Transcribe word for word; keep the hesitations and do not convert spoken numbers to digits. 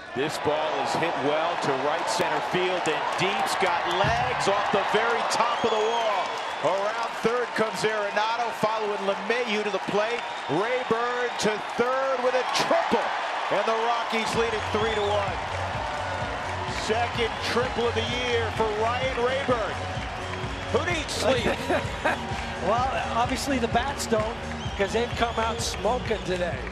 This ball is hit well to right center field, and deep's got legs off the very top of the wall. Around third comes Arenado, following LeMahieu to the plate. Raburn to third with a triple, and the Rockies lead it three to one. Second triple of the year for Ryan Raburn. Who needs sleep? Well, obviously the bats don't, because they've come out smoking today.